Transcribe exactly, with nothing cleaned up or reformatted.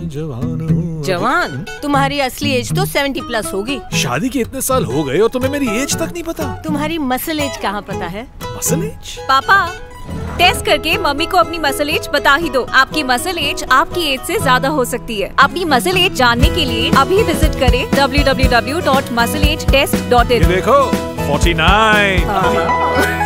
जवान हूँ। जवान? तुम्हारी असली एज तो सेवेंटी प्लस होगी। शादी के इतने साल हो गए और तुम्हें मेरी एज तक नहीं पता। तुम्हारी मसल एज कहाँ पता है? Muscle age? पापा, टेस्ट करके मम्मी को अपनी मसल एज बता ही दो। आपकी मसल एज आपकी एज से ज्यादा हो सकती है। अपनी मसल एज जानने के लिए अभी विजिट करें W W W dot muscle age test dot in. देखो, फोर्टी नाइन।